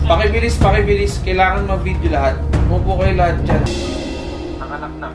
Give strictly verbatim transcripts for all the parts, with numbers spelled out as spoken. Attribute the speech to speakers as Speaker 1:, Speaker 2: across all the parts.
Speaker 1: Pakibilis, pakibilis. Kailangan ma-video lahat. Umupo kayo lahat dyan.
Speaker 2: Nanganak na.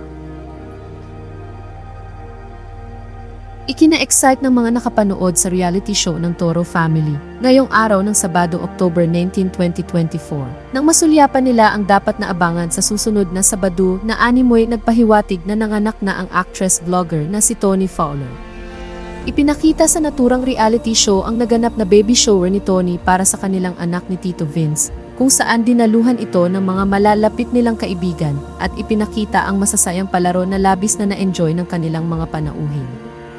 Speaker 3: Ikina-excite ng mga nakapanood sa reality show ng Toro Family ngayong araw ng Sabado, October nineteenth, twenty twenty-four. Nang masulyapan nila ang dapat na abangan sa susunod na Sabado na animoy nagpahiwatig na nanganak na ang actress-vlogger na si Toni Fowler. Ipinakita sa naturang reality show ang naganap na baby shower ni Toni para sa kanilang anak ni Tito Vince, kung saan dinaluhan ito ng mga malalapit nilang kaibigan at ipinakita ang masasayang palaro na labis na na-enjoy ng kanilang mga panauhin.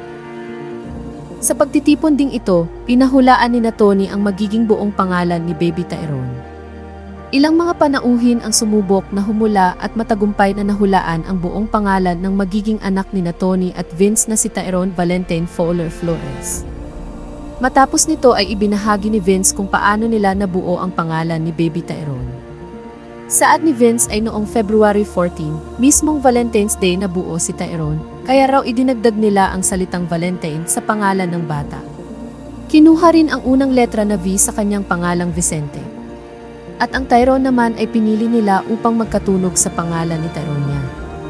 Speaker 3: Sa pagtitipon ding ito, pinahulaan ni na Toni ang magiging buong pangalan ni Baby Tyrone. Ilang mga panauhin ang sumubok na humula at matagumpay na nahulaan ang buong pangalan ng magiging anak ni na Toni at Vince na si Tyrone Valentine Fowler Flores. Matapos nito ay ibinahagi ni Vince kung paano nila nabuo ang pangalan ni Baby Tyrone. Saad ni Vince ay noong February fourteenth, mismong Valentine's Day nabuo si Tyrone, kaya raw idinagdag nila ang salitang Valentine sa pangalan ng bata. Kinuha rin ang unang letra na V sa kanyang pangalang Vicente. At ang Tyrone naman ay pinili nila upang magkatunog sa pangalan ni Tyronia.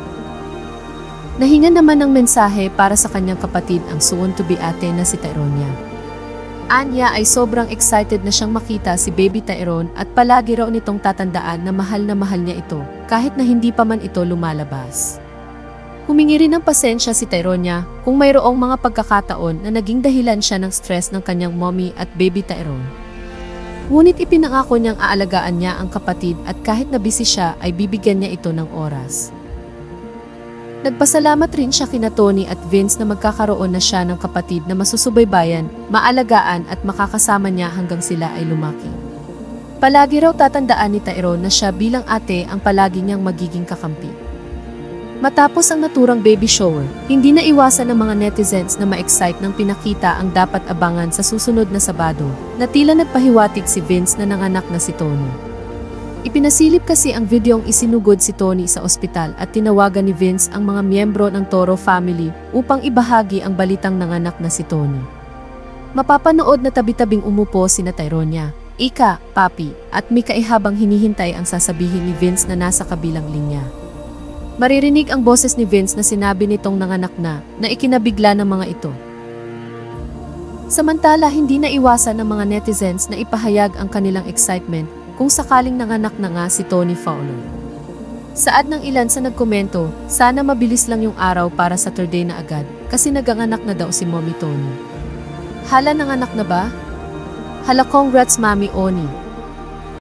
Speaker 3: Nahinga naman ng mensahe para sa kanyang kapatid ang soon-to-be ate na si Tyronia. Anya ay sobrang excited na siyang makita si Baby Tyrone at palagi raw nitong tatandaan na mahal na mahal niya ito kahit na hindi pa man ito lumalabas. Humingi rin ng pasensya si Tyronia kung mayroong mga pagkakataon na naging dahilan siya ng stress ng kanyang mommy at Baby Tyrone. Ngunit ipinangako niyang aalagaan niya ang kapatid at kahit na busy siya ay bibigyan niya ito ng oras. Nagpasalamat rin siya kina Toni at Vince na magkakaroon na siya ng kapatid na masusubaybayan, maalagaan at makakasama niya hanggang sila ay lumaki. Palagi raw tatandaan ni Tyrone na siya bilang ate ang palagi niyang magiging kakampi. Matapos ang naturang baby shower, hindi na iwasan ng mga netizens na ma-excite nang pinakita ang dapat abangan sa susunod na Sabado, na tila nagpahiwatig si Vince na nanganak na si Toni. Ipinasilip kasi ang videong isinugod si Toni sa ospital at tinawagan ni Vince ang mga miyembro ng Toro Family upang ibahagi ang balitang nanganak na si Toni. Mapapanood na tabi-tabing umupo sina Tyronia, Ika, Papi, at Mikae habang hinihintay ang sasabihin ni Vince na nasa kabilang linya. Maririnig ang boses ni Vince na sinabi nitong nanganak na, na ikinabigla ng mga ito. Samantala, hindi na iwasan ng mga netizens na ipahayag ang kanilang excitement kung sakaling nanganak na nga si Toni Fowler. Saad ng ilan sa nagkomento, sana mabilis lang yung araw para Saturday na agad, kasi naganganak na daw si Mommy Toni. Hala, nanganak na ba? Hala, congrats Mami Oni!